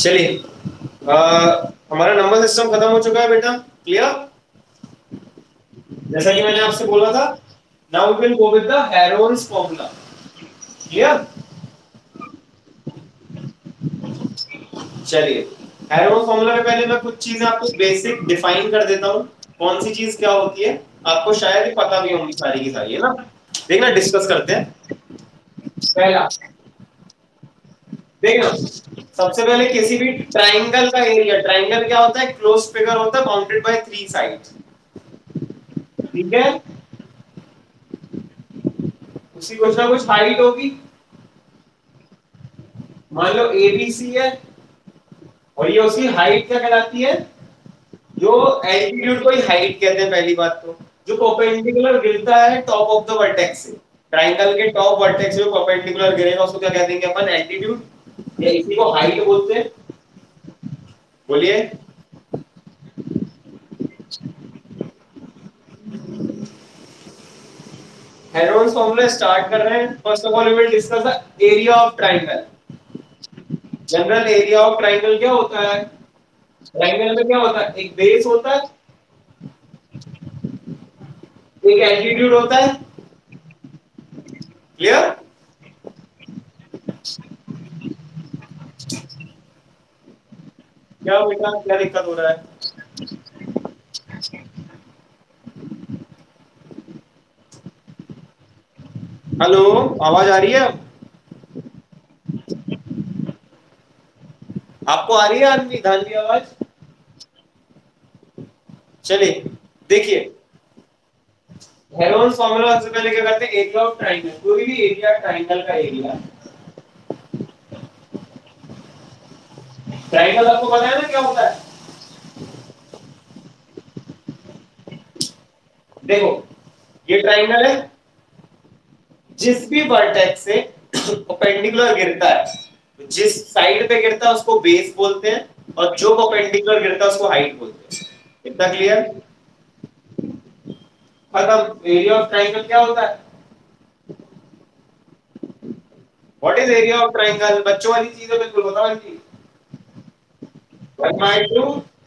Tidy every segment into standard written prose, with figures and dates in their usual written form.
चलिए हमारा number system खत्म हो चुका है बेटा। क्लियर? जैसा कि मैंने आपसे बोला था, now we will go with the Heron's formula. Clear? चलिए, हेरोन्स फॉर्मूला में पहले मैं कुछ चीजें आपको बेसिक डिफाइन कर देता हूं। कौन सी चीज क्या होती है आपको शायद ही पता भी होंगी सारी की सारी, है ना? देखना, डिस्कस करते हैं। पहला देखना, सबसे पहले किसी भी ट्राइंगल का एरिया, ट्राइंगल क्या होता है? क्लोज फिगर होता है बाउंडेड बाय 3 साइड्स। ठीक है, उसकी कुछ ना कुछ हाइट होगी। मान लो एबीसी है और ये उसकी हाइट क्या कहलाती है? जो एल्टीट्यूड को ही हाइट कहते हैं पहली बात तो। जो परपेंडिकुलर गिरता है टॉप ऑफ द वर्टेक्स से, ट्राइंगल के टॉप वर्टेक्स से जो परपेंडिकुलर गिरेगा उसको क्या कह देंगे अपन? एल्टीट्यूड, या इसी को हाइट बोलते हैं। बोलिए। हेरोन्स फॉर्मूला स्टार्ट कर रहे हैं। First of all we will discuss the area of triangle. General area of triangle क्या होता है? ट्राइंगल में क्या होता है? एक बेस होता है, एक एल्टीट्यूड होता है। क्लियर? क्या बेटा, क्या दिक्कत हो रहा है? हेलो, आवाज आ रही है? आपको आ रही है आदमी धान की आवाज? चलिए देखिए, हेरोन्स फॉर्मूला सबसे पहले क्या करते हैं? एरिया ऑफ ट्राइंगल, कोई भी एरिया, ट्राइंगल का एरिया। ट्राइंगल आपको पता है ना क्या होता है? देखो, ये ट्राइंगल है, जिस भी वर्टेक्स से परपेंडिकुलर गिरता है, जिस साइड पे गिरता है उसको बेस बोलते हैं, और जो परपेंडिकुलर गिरता है उसको हाइट बोलते हैं। इतना क्लियर? खत्म। एरिया ऑफ ट्राइंगल क्या होता है? What is area of triangle? बच्चों वाली चीजें बिल्कुल बताओ इनकी। 1/2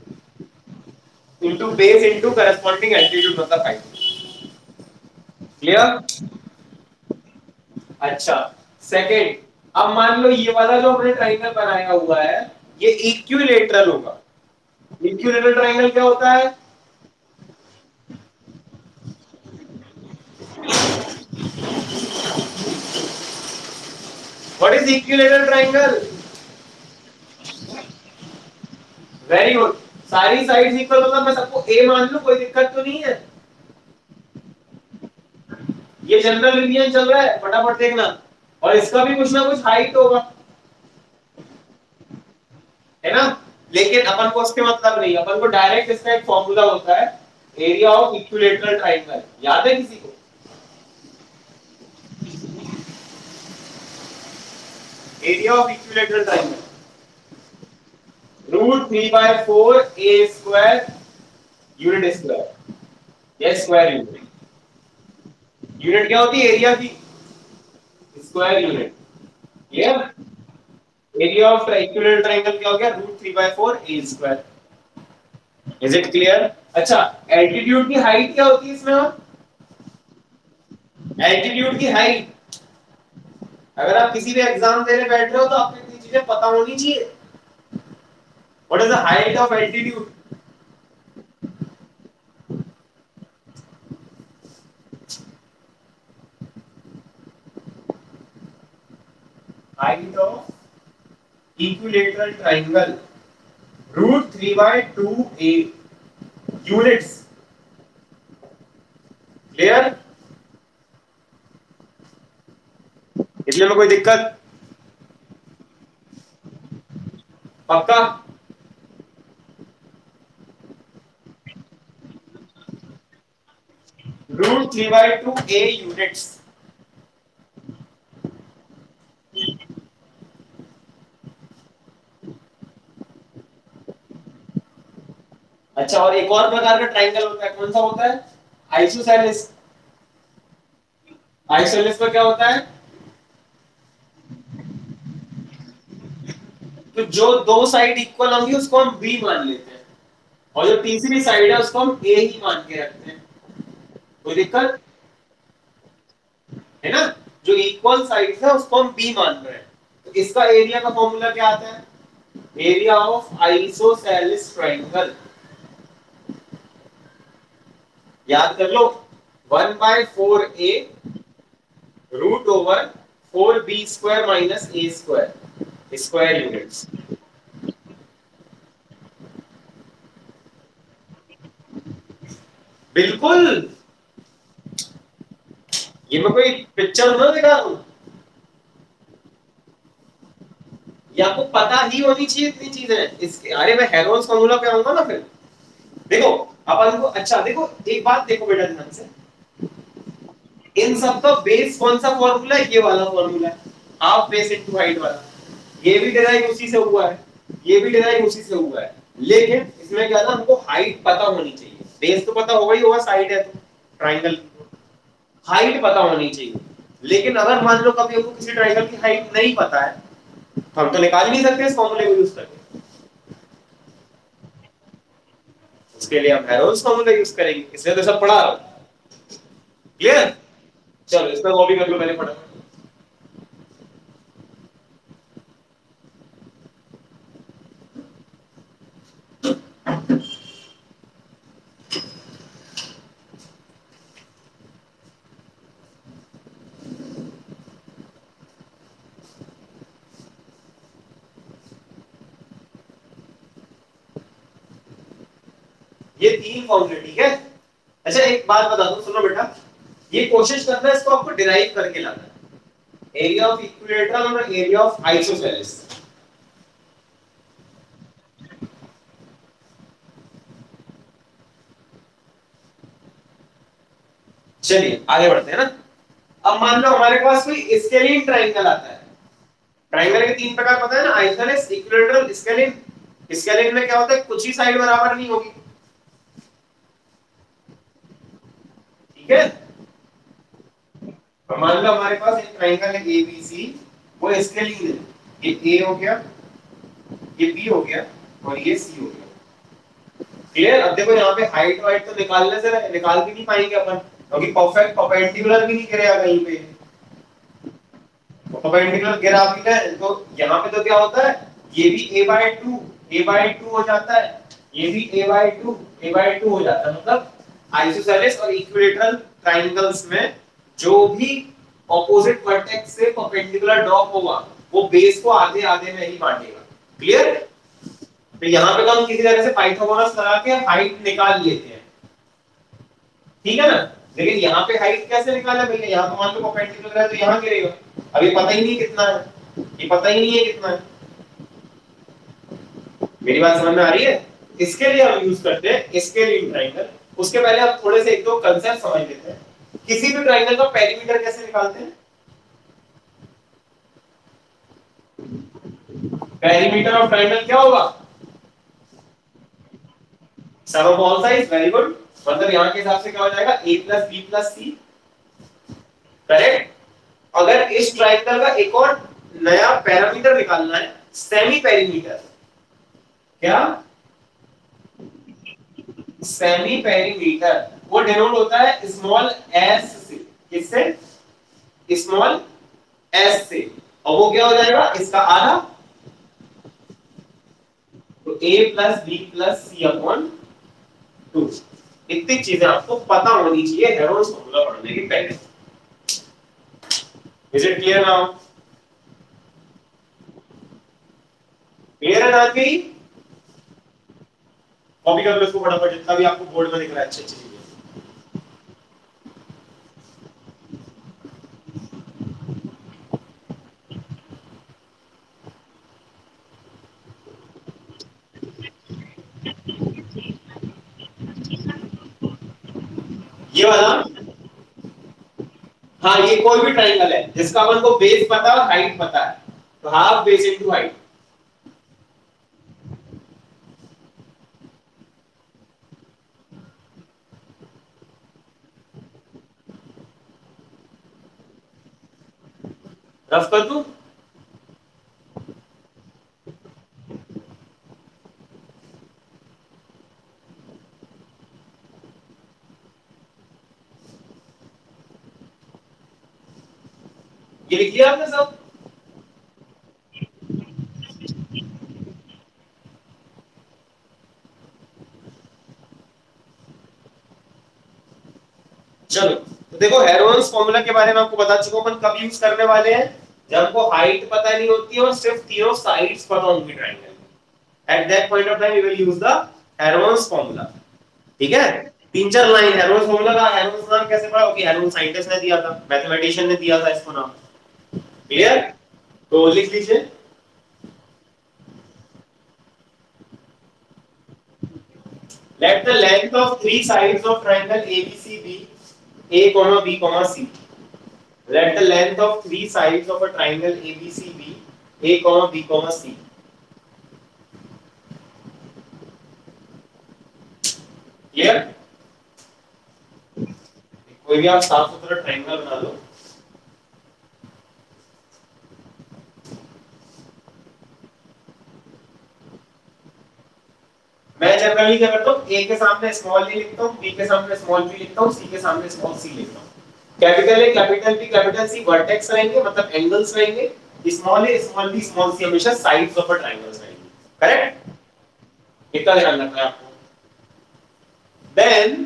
into base into corresponding altitude मतलब हाइट। क्लियर? अच्छा, सेकंड, अब मान लो ये वाला जो हमने ट्राइंगल बनाया हुआ है ये इक्विलेटरल होगा। इक्विलेटरल ट्राइंगल क्या होता है? What is equilateral triangle? Very good. सारी साइड्स इक्वल मतलब मैं सबको ए मान लूं, कोई दिक्कत तो नहीं है? ये जनरल रीजन चल रहा है, फटाफट देखना। और इसका भी कुछ ना कुछ हाइट होगा, है ना? लेकिन अपन को उसके मतलब नहीं, अपन को डायरेक्ट इसका एक फॉर्मूला होता है, एरिया ऑफ इक्विलेटरल ट्राइंगल। याद है किसी को? Area of equilateral triangle √3/4 a square unit square, या स्क्वायर यूनिट। यूनिट क्या होती है? एरिया की square unit. Clear? Area of equilateral triangle क्या हो गया? √3/4 a square. Is it clear? अच्छा, एल्टीट्यूड की हाइट क्या होती है इसमें? एल्टीट्यूड की हाइट, अगर आप किसी भी एग्जाम देने बैठ रहे हो तो आपको इतनी चीजें पता होनी चाहिए। What is the height of altitude? Height of equilateral triangle √3/2a units. Clear? इसलिए में कोई दिक्कत? पक्का? √3/2a units. अच्छा, और एक और प्रकार का ट्राइंगल होता है, कौन सा होता है? आइसोसेलेस। आइसोसेलेस में क्या होता है? तो जो दो साइड इक्वल होंगी उसको हम बी मान लेते हैं, और जो तीसरी साइड है उसको हम ए ही मान के रखते हैं। कोई दिक्कत है ना? जो इक्वल साइड है उसको हम बी मान रहे हैं। तो इसका एरिया का फॉर्मूला क्या आता है? एरिया ऑफ आइसोसेलेस ट्राइंगल, याद कर लो, 1/4a root over 4b² minus a² square units. बिल्कुल, ये मैं कोई पिक्चर ना दिखा रहा हूं, ये आपको पता ही होनी चाहिए इतनी चीजें इसके। अरे मैं हेरोल्ड्स फॉर्मूला पे आऊंगा ना फिर। देखो अपन को, अच्छा देखो एक बात देखो बेटा ध्यान से, इन सब का बेस कौन सा फॉर्मूला है? ये वाला फॉर्मूला है, हाफ बेस इनटू हाइट वाला। ये भी डिराइव उसी से हुआ है, ये भी डिराइव उसी से हुआ है, लेकिन इसमें क्या था, हमको हाइट पता होनी चाहिए। बेस तो पता होगा ही होगा, साइड है तो ट्राइंगल की, हाइट पता होनी चाहिए। लेकिन अगर मान लो कभी हमको किसी ट्राइंगल की हाइट नहीं पता है, तो हम तो निकाल नहीं सकते इस फॉर्मूले को यूज करके। उसके लिए हम हेरोल्ड्स फॉर्मूला यूज करेंगे, इसलिए तो सब पढ़ा रहा हूं। क्लियर? चलो इसमें वो भी कर लो पहले फटाफट। ये तीन फॉर्मूले, ठीक है? अच्छा एक बात बता दो, सुनो बेटा, ये कोशिश करना है इसको आपको डिराइव करके लाना है, एरिया ऑफ इक्विलेटरल और एरिया ऑफ आइसोसेलेस। चलिए आगे बढ़ते हैं ना। अब मान लो हमारे पास कोई स्केलिन ट्राइंगल आता है। ट्राइंगल के तीन प्रकार पता है ना, आइसोसेलेस, इक्विलेटरल, स्केलिन। स्केलिन में क्या होता है, कुछ ही साइड बराबर नहीं होगी, ठीक है? तो मान लो हमारे पास एक ट्राइंगल है एबीसी, वो स्केलिन है, ये ए हो गया, ये बी हो गया, और ये सी हो गया। क्लियर? अब देखो यहाँ पे हाइट वाइट तो निकालने से निकाल भी नहीं पाएंगे अपन, क्योंकि परफेक्ट परपेंडिकुलर भी नहीं गिरेगा कहीं पे। परपेंडिकुलर गिरा भी है तो यहाँ पे तो क्या होता है, ये भी a/2 हो जाता है, ये भी a/2 हो जाता है। मतलब आइसोसेलेस और इक्विलेटरल ट्रायंगल्स में जो भी ऑपोजिट वर्टेक्स से परपेंडिकुलर ड्रॉप होगा वो बेस को आधे आधे में ही बांटेगा। क्लियर? तो यहाँ पे तो हम किसी तरह से पाइथागोरस लगा के हाइट निकाल लेते हैं, ठीक है ना? लेकिन यहाँ पे हाइट कैसे निकाले भैया? यहाँ तो मान लो परपेंडिकुलर है तो यहाँ गिरेगा, अब ये पता ही नहीं कितना है, ये पता ही नहीं है कितना है। मेरी बात समझ में आ रही है? इसके लिए हम यूज करते हैं स्केलिन ट्रायंगल। उसके पहले आप थोड़े से एक दो कांसेप्ट समझ लेते हैं। किसी भी ट्रायंगल का पेरीमीटर कैसे निकालते हैं? पेरीमीटर ऑफ ट्रायंगल क्या होगा? Sum of all sides. Very good. मतलब यहाँ के हिसाब से क्या हो जाएगा, a + b + c। करेक्ट? अगर इस ट्रायंगल का एक और नया पैरामीटर निकालना है, सेमी पेरीमीटर। क्या? सेमी पेरीमीटर, वो डिनोट होता है स्मॉल एस से। किससे? स्मॉल एस से। और वो क्या हो जाएगा, इसका आधा, तो a + b + c/2। इतनी चीजें आपको पता होनी चाहिए हेरोल्ड्स फॉर्मूला पढ़ने के पहले। Is it clear now? Clear है ना मेरी? कॉपी कर लो इसको फटाफट, जितना भी आपको बोर्ड में दिख रहा है अच्छी अच्छी चीजें। ये वाला, हाँ ये कोई भी ट्रायंगल है जिसका अपन को बेस पता है और हाइट पता है, तो half base into height. Rough कर दूं? ये लिख लिया आपने सब? चलो, तो देखो हेरोन्स फॉर्मूला के बारे में आपको बता चुका हूं, अपन कब यूज करने वाले हैं? जब हमको हाइट पता नहीं होती है और सिर्फ तीनों साइड्स पता होंगी ट्रायंगल की। At that point of time we will use the Heron's formula. ठीक है? तीन चार लाइन हेरोन्स फॉर्मूला का। हेरोन्स नाम कैसे पड़ा? ओके, हेरोन साइंटिस्ट ने दिया था, मैथमेटिशियन ने दिया था इसको नाम। क्लियर? तो लिख लीजिए। Let the length of three sides of triangle ABC be A, B, C. Let the length of three sides of a triangle ABC be A, B, C. Clear? कोई भी आप साफ सुथरा ट्रायंगल बना लो। मैं जनरली क्या करता हूँ, ए के सामने स्मॉल ए लिखता हूँ, बी के सामने स्मॉल बी लिखता हूँ, सी के सामने स्मॉल सी लिखता हूँ। Capital A, capital B, capital C vertex रहेंगे, मतलब एंगल्स रहेंगे। Small a, small b, small c हमेशा साइड्स ऑफ अ ट्रायंगल्स रहेंगे। करेक्ट? इतना ध्यान रखना है आपको। Then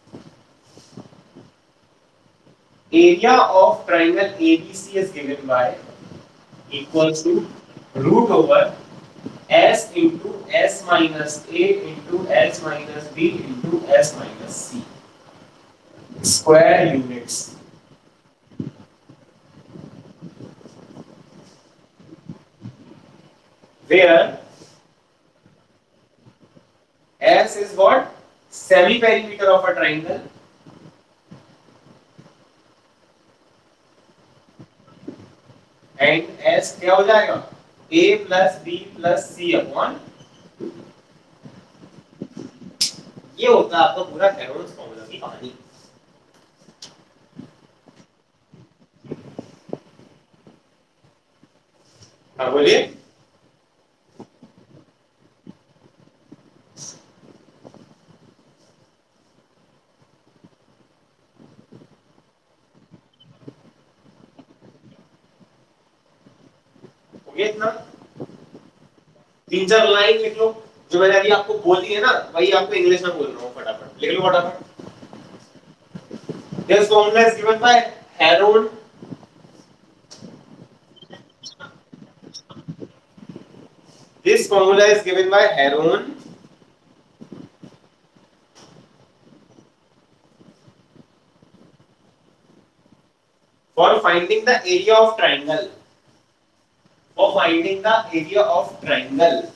area of triangle ABC is given by equals to root over S into S minus A into S minus B into S minus C square units, where S is what? Semi perimeter of a triangle and S क्या हो जाएगा? A plus B plus C upon, ये होता है आपका पूरा Heron's formula की कहानी। हाँ बोलिए। हो गया इतना? तीन चार लाइन लिख लो जो मैंने अभी आपको बोली है ना, वही आपको इंग्लिश में बोल रहा हूँ, फटाफट लिख लो फटाफट। This formula is given by Heron. This formula is given by Heron for finding the area of triangle. For finding the area of triangle.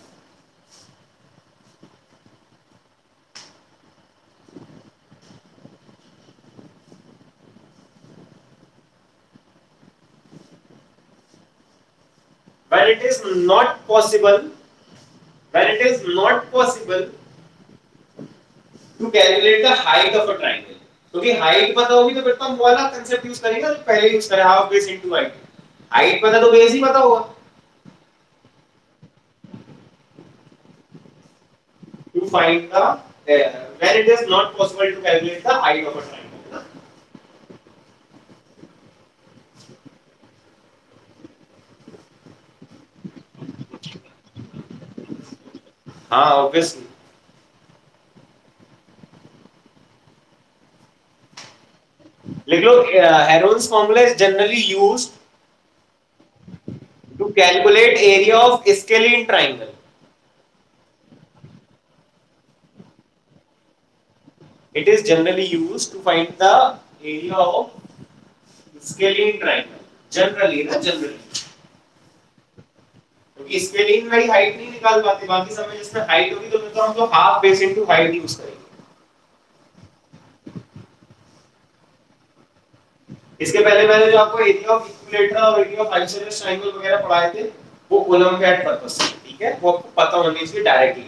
When it is not possible, when it is not possible to calculate the height of a triangle. क्योंकि height पता होगी तो फिर तो हम वाला concept use करेंगे जो पहले यूज करें, half base into height. Height पता तो बेस ही पता होगा। To find the when it is not possible to calculate the height of a triangle. हाँ ऑब्वियसली। लिख लो, Heron's formula is generally used to calculate area of scalene triangle. It is generally used to find the area of scalene triangle. Generally ना, generally क्योंकि scalene में ही height नहीं निकाल पाते, बाकी सब में जिसमें हाइट होगी तो फिर तो हम तो half base into height use करेंगे। इसके पहले मैंने जो आपको एरिया ऑफ इक्विलेटरल और एरिया ऑफ आइसोसेलेस ट्रायंगल वगैरह पढ़ाए थे वो ओलंपियाड पर्पस से, ठीक है, वो आपको पता होनी चाहिए डायरेक्टली।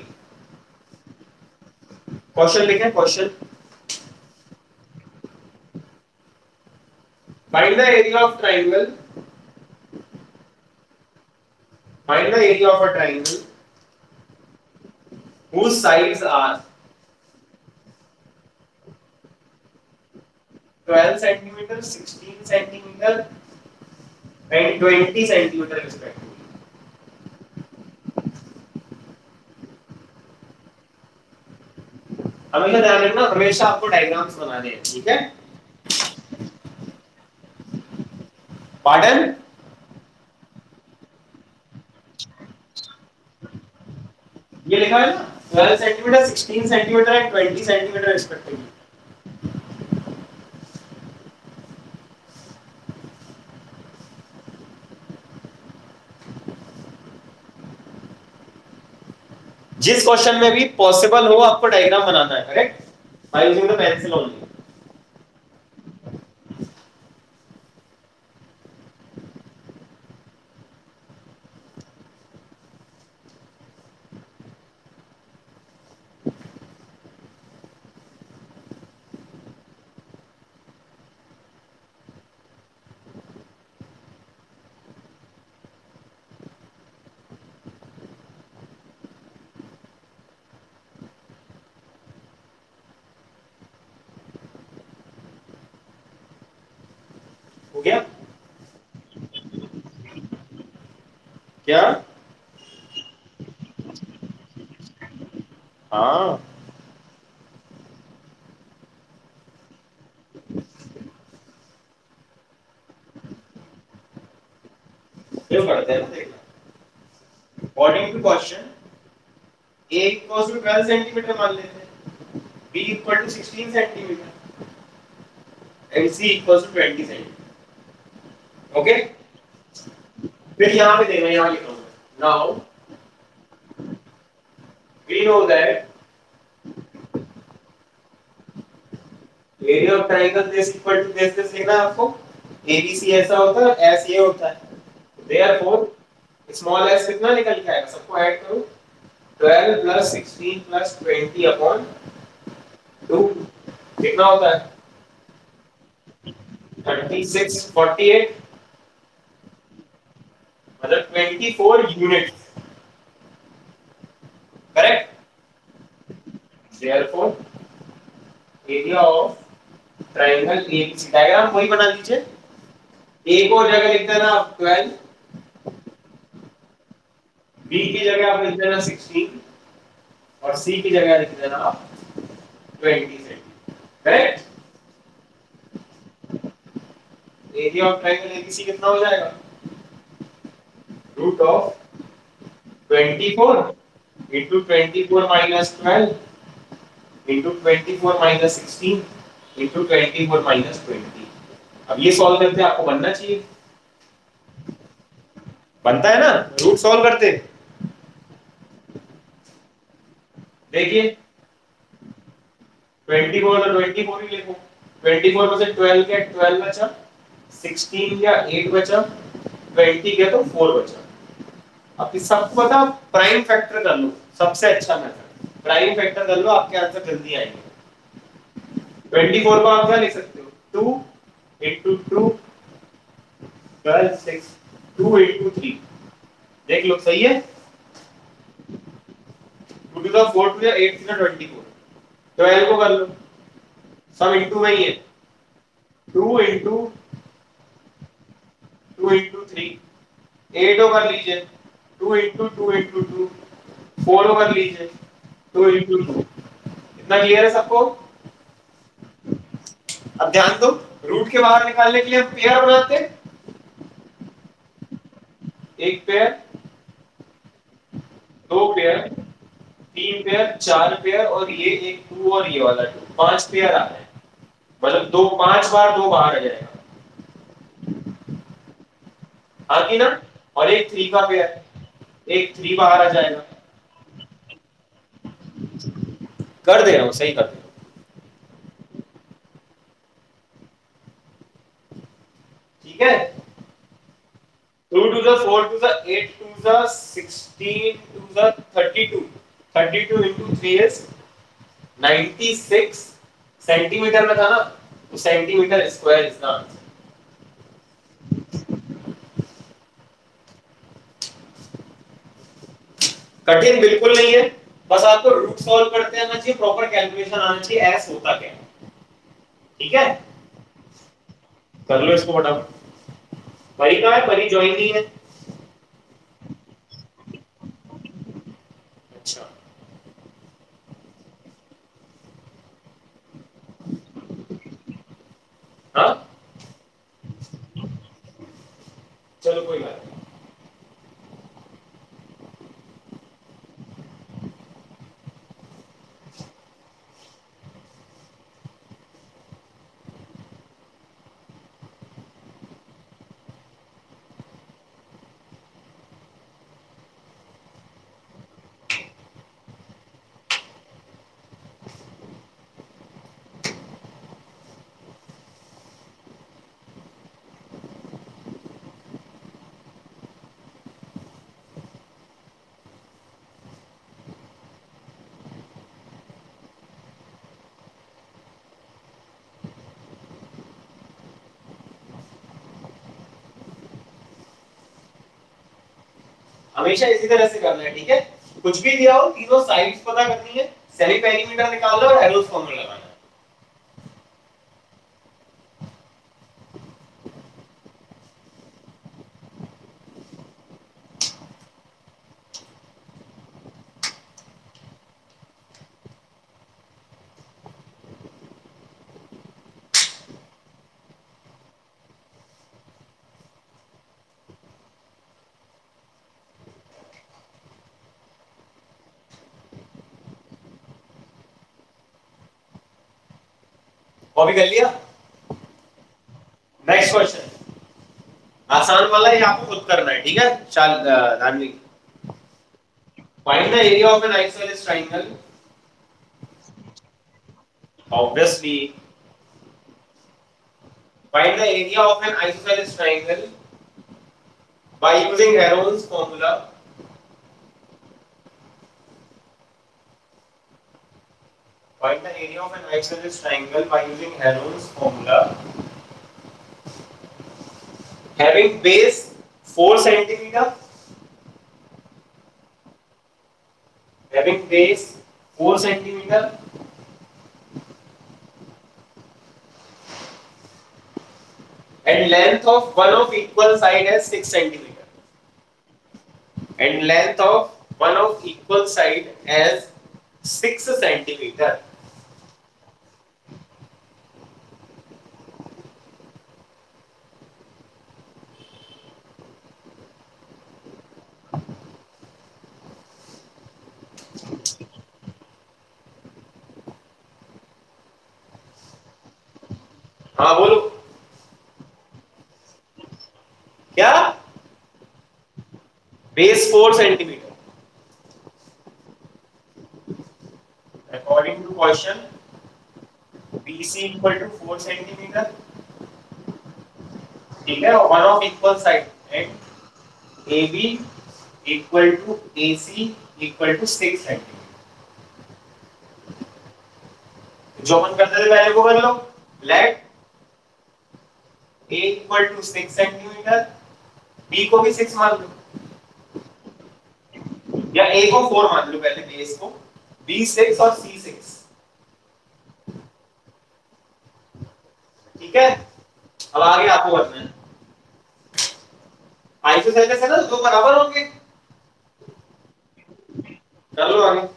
क्वेश्चन लिखें, question. Find the area of triangle, find the area of a triangle whose sides are 12 centimeter, 16 centimeter, and 20 centimetre respectively. हमेशा ध्यान रखना, हमेशा आपको डायग्राम्स बनाने हैं, ठीक है? पार्डन? ये लिखा है ना 12 centimetre, 16 centimetre and 20 centimetre respectively. जिस क्वेश्चन में भी पॉसिबल हो आपको डायग्राम बनाना है, correct? By using the pencil only. हो गया क्या? हाँ, ये पढ़ते हैं ना, देखना। According to question a equals to 12 centimetre मान लेते हैं, b equal to 16 centimetre and c equals to 20 centimetre. Okay, फिर यहां पे देखना, यहां लिखा हूं now we know that area of triangle this equal to this लिखना है आपको। एबीसी ऐसा होता है, एस ये होता है, देयरफॉर स्मॉल एस कितना निकल के आएगा, सबको ऐड करो, 12 प्लस 16 प्लस 20 अपॉन 2 कितना होता है? 36 48, मतलब 24 units, correct? Therefore area of triangle ABC, diagram वही बना लीजिए। ए को जगह लिख देना आप 12, बी की जगह आप लिख देना 16 और सी की जगह लिख देना आप 20 centimetre, correct? Area of triangle ABC कितना हो जाएगा? Root of 24 into 24 minus 12 into 24 minus 16 into 24 minus 20। अब ये सॉल्व करते आपको बनना चाहिए, बनता है ना? रूट सॉल्व करते देखिए, 24 और 24 ही लिखो। 24 में से 12 गया, 12 बचा, 16 गया, 8 बचा, 20 गया तो 4 बचा। अब इस सबको पता, प्राइम फैक्टर कर लो, सबसे अच्छा मेथड प्राइम फैक्टर कर लो, आपके आंसर जल्दी आएंगे। 24 को आप क्या लिख सकते हो? 2 into 2 12 6, 2 into 3, देख लो सही है। 2 to the 4 to the 8 to the 24, 12 को कर लो, सब इंटू में ही है, 2 into 2 into 3, 8 को कर लीजिए, 2 into 2 into 2, 4 को कर लीजिए, 2 into 2। इतना क्लियर है सबको? अब ध्यान दो, रूट के बाहर निकालने के लिए हम पेयर बनाते हैं, एक पेयर, दो पेयर, तीन पेयर, चार पेयर और ये एक 2 और ये वाला 2, 5 पेयर आ रहे हैं, मतलब 2 5 बार 2 बाहर आ जाएगा, हाँ कि ना? और एक 3 का पेयर, एक 3 बाहर आ जाएगा। कर दे रहा हूं, सही कर दे रहा हूं, ठीक है? 2 to the 4 to the 8 to the 16 to the 32, 32 into 3 is 96 centimetre में था ना, तो centimetre square is the answer. कठिन बिल्कुल नहीं है, बस आपको रूट सॉल्व करते आना चाहिए, प्रॉपर कैलकुलेशन आना चाहिए, एस होता क्या है, ठीक है? कर लो इसको फटाफट। परी कहाँ है? परी ज्वाइन नहीं है। अच्छा हाँ चलो कोई बात नहीं। हमेशा इसी तरह से करना है, ठीक है? कुछ भी दिया हो तीनों साइड्स पता करनी है, सेमी पेरीमीटर निकालना और हेरोस फॉर्मूला लगाना है। कॉपी कर लिया? नेक्स्ट क्वेश्चन आसान वाला, ये आपको खुद करना है, ठीक है? चल Danvi, find the area of an isosceles triangle. Obviously, find the area of an isosceles triangle by using Heron's formula. Find the area of an isosceles triangle by using Heron's formula. Having base 4 centimeter, having base 4 centimeter and length of one of equal side as 6 centimeter. And length of one of equal side as 6 centimeter. हाँ बोलो क्या? Base 4 centimetre. According to question, BC equal to 4 centimetre, ठीक है? और one of equal side and AB equal to AC equal to 6 centimetre. जो अपन करते थे पहले को कर लो। Let A equal to 6 centimetre, B को भी 6 मान लो, या A को 4 मान लो पहले, बेस को, B 6 और C 6, ठीक है? अब आगे आपको करना है। आइसोसेलेस है ना, दो बराबर होंगे, कर लो आगे।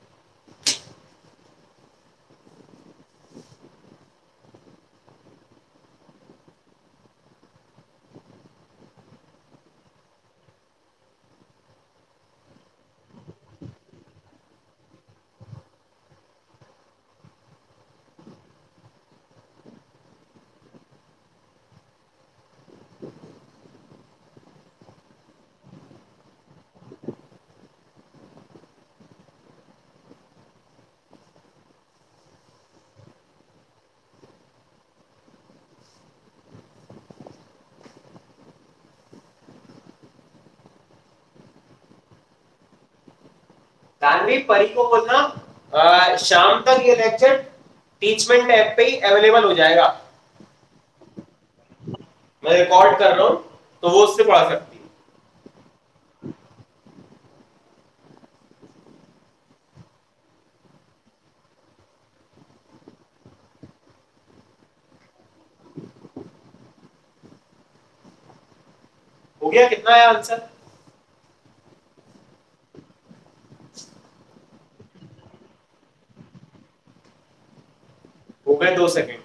दानवी, परी को बोलना शाम तक ये लेक्चर टीचमेंट ऐप पे ही अवेलेबल हो जाएगा, मैं रिकॉर्ड कर रहा हूँ, तो वो उससे पढ़ा सकती है। हो गया? कितना है आंसर? हो गए 2 सेकेंड।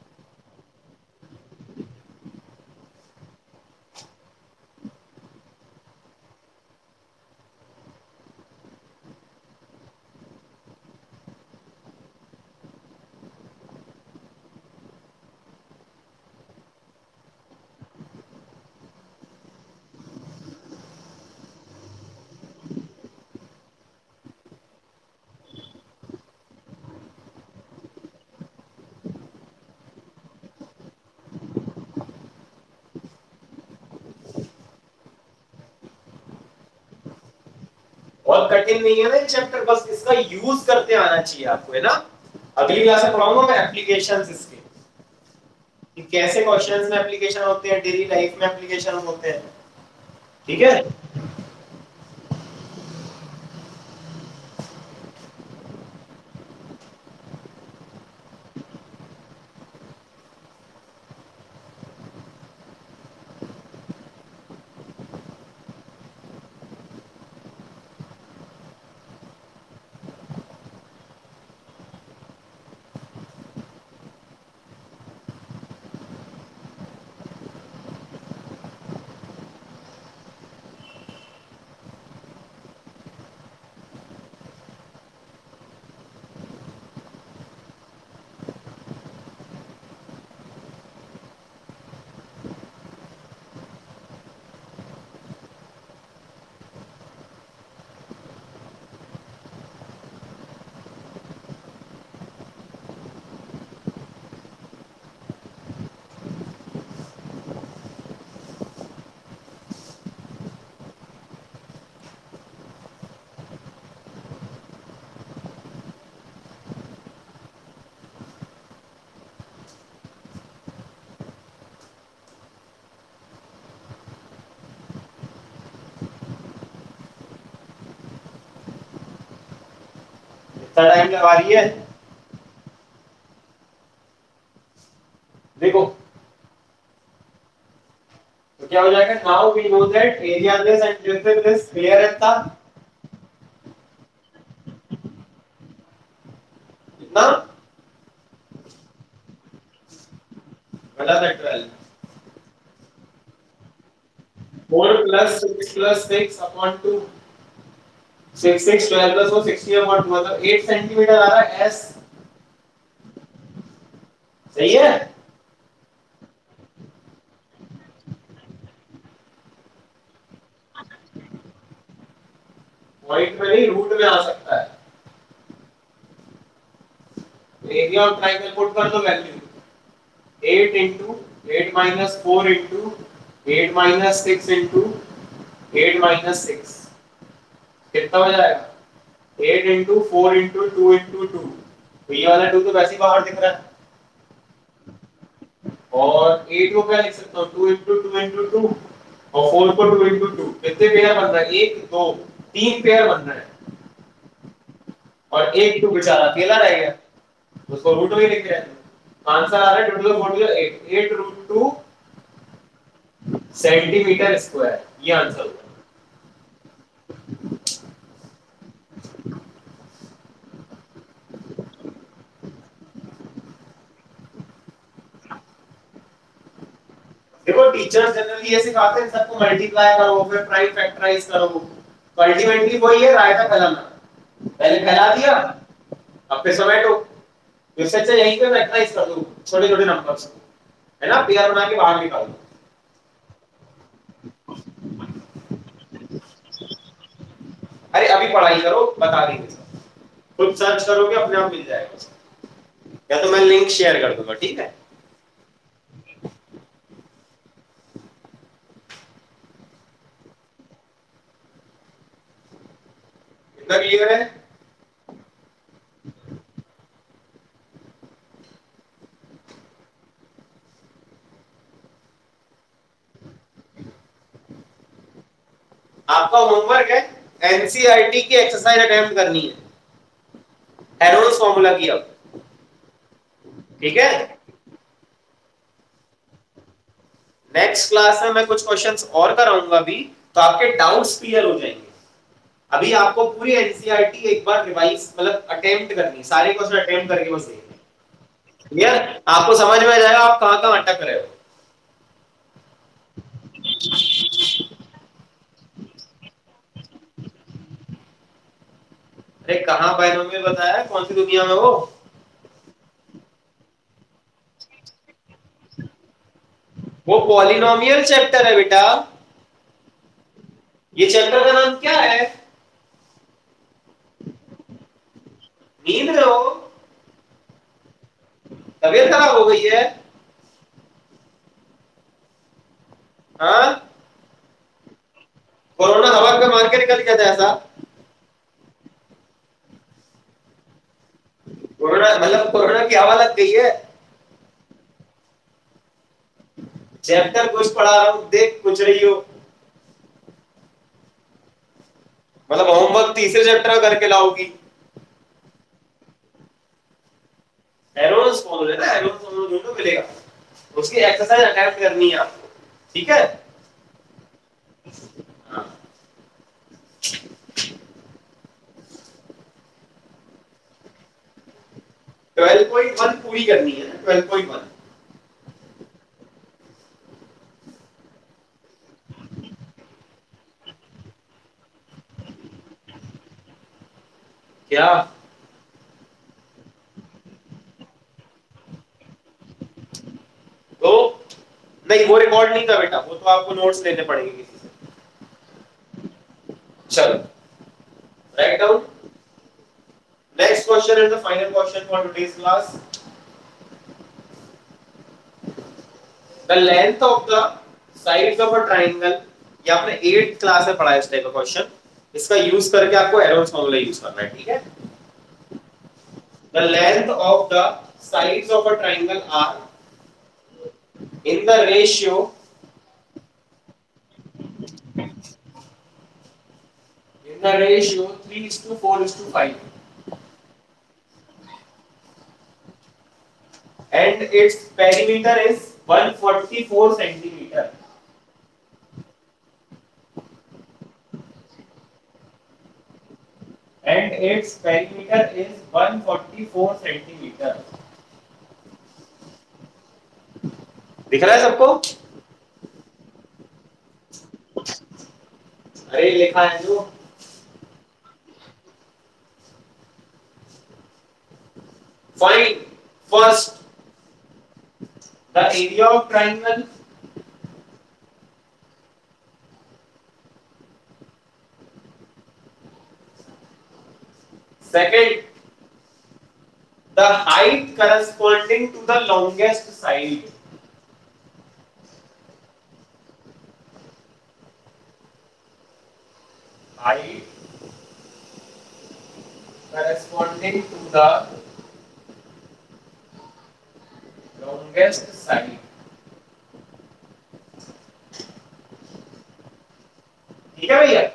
बहुत कठिन नहीं है ना ये चैप्टर, बस इसका यूज करते आना चाहिए आपको, है ना? अगली क्लास में पढ़ाऊंगा मैं एप्लीकेशंस इसके, कि कैसे क्वेश्चंस में एप्लीकेशन होते हैं, डेली लाइफ में एप्लीकेशन होते हैं। ठीक है? इतना टाइम लगा रही है? देखो तो क्या हो जाएगा, now we know that area this and distance this clear है था? कितना? गलत है 12। 4 प्लस 6 प्लस 6 अपॉन 2, 6 6 12 प्लस वो 16 अपॉन 2, मतलब 8 सेंटीमीटर आ रहा है एस। सही है? पॉइंट में नहीं, रूट में आ सकता है। एरिया ऑफ ट्रायंगल पुट कर दो value, 8 into 8 minus 4 into 8 minus 6 into 8 minus 6, कितना हो जाएगा? 8 इंटू 4 इंटू 2 इंटू 2, तो ये वाला 2 तो वैसे ही बाहर दिख रहा है। और 8 को क्या लिख सकता हूँ? 2 इंटू 2 इंटू 2, और 4 को 2 इंटू 2, कितने पेयर बन रहा है? 1 2 3 पेयर बन रहा है, और एक 2 बेचारा अकेला रह गया, उसको रूट में लिख रहे हैं। आंसर आ रहा है 2 to 4 8, 8 रूट 2 सेंटीमीटर स्क्वायर, ये आंसर होगा। देखो टीचर्स जनरली ये सिखाते हैं सबको, मल्टीप्लाई करो फिर प्राइम फैक्टराइज करो, तो अल्टीमेटली वही है रायता फैलाना। पहले फैला दिया, अब फिर समेटो, फिर से अच्छा यहीं पे फैक्टराइज कर दो छोटे छोटे नंबर्स को, है ना, पेयर बना के बाहर निकाल दो। अरे अभी पढ़ाई करो, बता देंगे सब, खुद सर्च करोगे अपने आप मिल जाएगा, या तो मैं लिंक शेयर कर दूंगा, ठीक है? कितना क्लियर है? आपका होमवर्क है एनसीईआरटी की एक्सरसाइज अटेम्प्ट करनी है, हेरोल्ड्स फॉर्मूला की अब, ठीक है? नेक्स्ट क्लास में मैं कुछ क्वेश्चंस और कराऊंगा अभी, तो आपके डाउट्स क्लियर हो जाएंगे। अभी आपको पूरी एनसीईआरटी एक बार रिवाइज मतलब अटेम्प्ट करनी, सारे क्वेश्चन अटेम्प्ट करके बस देखने। क्लियर? आपको समझ में आ जाएगा आप कहां कहां अटक रहे हो। अरे कहां बायनोमियल बताया, कौन सी दुनिया में वो? वो पॉलिनोमियल चैप्टर है बेटा। ये चैप्टर का नाम क्या है? नींद में हो? तबीयत खराब हो गई है? हाँ, कोरोना हवा पे मार के निकल गया था ऐसा? कोरोना मतलब कोरोना की हवा लग गई है? चैप्टर कुछ पढ़ा रहा हूं, देख कुछ रही हो। मतलब होमवर्क तीसरे चैप्टर का करके लाओगी? हेरोन्स फॉर्मूला है ना, हेरोन्स फॉर्मूला ढूंढो मिलेगा। उसकी एक्सरसाइज अटेम्प्ट करनी है आपको, ठीक है? हाँ। 12.1 पूरी करनी है ना, 12.1। क्या? तो नहीं, वो रिकॉर्ड नहीं था बेटा, वो तो आपको नोट्स लेने पड़ेंगे किसी से। चलो, write down. Next question is the final question for today's class. The length of the sides of a triangle. ये आपने 8th क्लास में पढ़ा है इस टाइप का क्वेश्चन। इसका यूज करके आपको हेरोन्स फॉर्मूला यूज करना है, ठीक है? The length of the sides of a triangle are in the ratio, in the ratio 3:4:5, and its perimeter is 144 centimeter, and its perimeter is 144 centimeter। दिख रहा है सबको? अरे लिखा है जो। Find first the area of triangle, second the height corresponding to the longest side, height corresponding to the longest side. ठीक है भैया?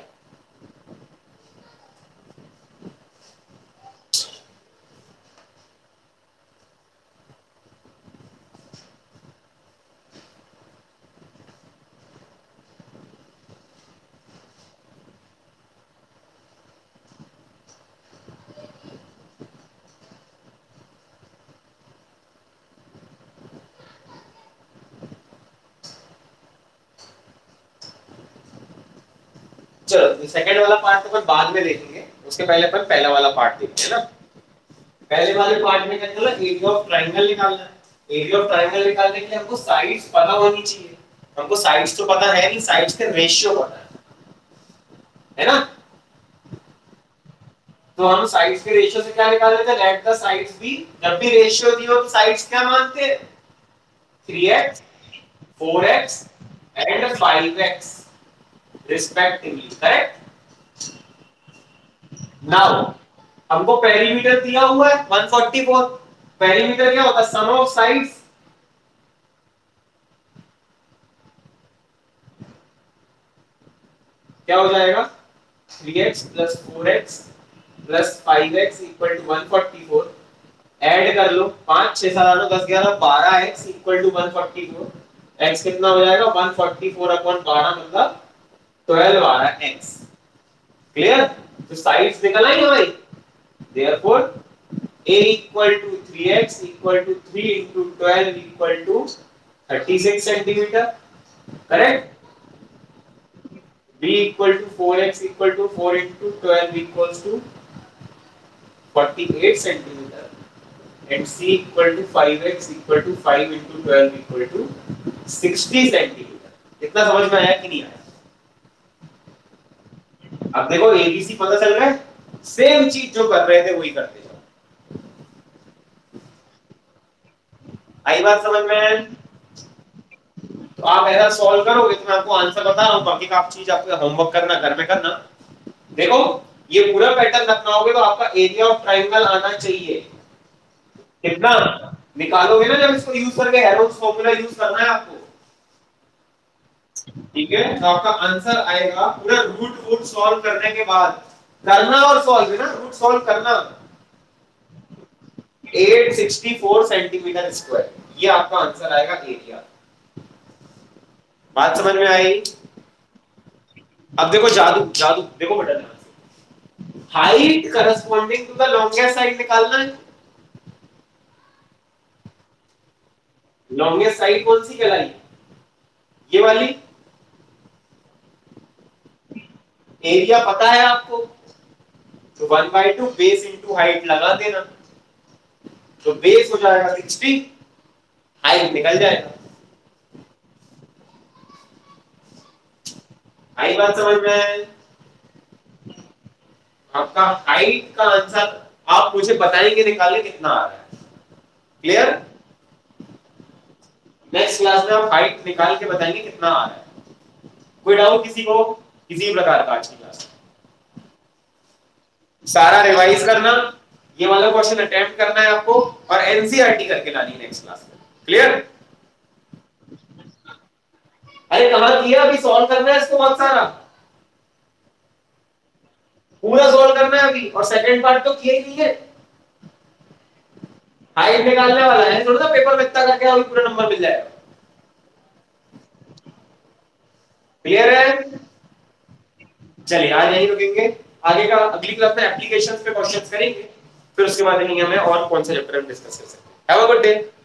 चलो सेकंड वाला पार्ट तो अपन बाद में देखेंगे, उसके पहले अपन पहला वाला पार्ट देखते हैं ना। पहले वाले पार्ट में क्या करना, एरिया ऑफ ट्रायंगल निकालना है। एरिया ऑफ ट्रायंगल निकालने के लिए हमको साइड्स पता होनी चाहिए। हमको साइड्स तो पता है नहीं, साइड्स के रेशियो पता है ना? तो हम साइड्स के रेशियो से क्या निकाल लेते हैं, लेट द साइड्स बी। जब भी रेशियो दी हो तो साइड्स क्या मानते हैं? 3x 4x and 5x respectively, correct? Now हमको पेरीमीटर दिया हुआ है 144। पेरीमीटर क्या होता है? Sum of sides. क्या हो जाएगा? 3x plus 4x plus 5x equal to 144। Add कर लो, 5 6 7 8 9 10 11 12x इक्वल टू 144। x कितना हो जाएगा 144/12 मतलब 12 आ रहा है x। क्लियर? तो साइड्स निकल आई हमारी। therefore a equal to 3x equal to 3 into 12 equal to 36 centimetre. Correct? b equal to 4x equal to 4 into 12 equals to 48 centimetre. and c equal to 5x equal to 5 into 12 equal to 60 centimetre. इतना समझ में आया कि नहीं आया? अब देखो ABC पता चल रहा है, सेम चीज जो कर रहे थे वही करते जाओ। आई बात समझ में? तो आप ऐसा सॉल्व करोगे तो मैं आपको आंसर बता रहा हूं, बाकी का आप चीज आपको होमवर्क करना, घर में करना। देखो ये पूरा पैटर्न रखना होगा तो आपका एरिया ऑफ ट्राइंगल आना चाहिए। कितना निकालोगे ना जब इसको यूज करके, हेरोल्ड्स फॉर्मूला यूज करना है आपको। ठीक है, तो आपका आंसर आएगा पूरा रूट वूट सॉल्व करने के बाद, करना और सॉल्व है ना, रूट सॉल्व करना, 864 सेंटीमीटर स्क्वायर। ये आपका आंसर आएगा एरिया। बात समझ में आई? अब देखो जादू, जादू देखो बेटा ध्यान से, height corresponding to the longest side निकालना है। लॉन्गेस्ट साइड कौन सी कहलाई? ये वाली। एरिया पता है आपको, तो 1/2 बेस इंटू हाइट लगा देना, तो बेस हो जाएगा 60, हाइट निकल जाएगा। आई बात समझ में? आपका हाइट का आंसर आप मुझे बताएंगे निकालने कितना आ रहा है। क्लियर? नेक्स्ट क्लास में आप हाइट निकाल के बताएंगे कितना आ रहा है। कोई डाउट किसी को किसी प्रकार का आज की क्लास? सारा रिवाइज करना, ये वाला क्वेश्चन अटेम्प्ट करना है आपको, और एनसीईआरटी करके लानी है नेक्स्ट क्लास में। क्लियर? अरे कहां किया, अभी सॉल्व करना है इसको बहुत सारा, पूरा सॉल्व करना है अभी, और सेकंड पार्ट तो किया ही नहीं है। हाइट निकालने वाला है, थोड़ा सा पेपर में इतना करके अभी पूरा नंबर मिल जाएगा। क्लियर है? चलिए आज यहीं रुकेंगे, आगे का अगली क्लास में एप्लीकेशंस पे क्वेश्चंस करेंगे, फिर उसके बाद नहीं हमें और कौन सा चैप्टर हम डिस्कस कर सकते हैं। Have a good day.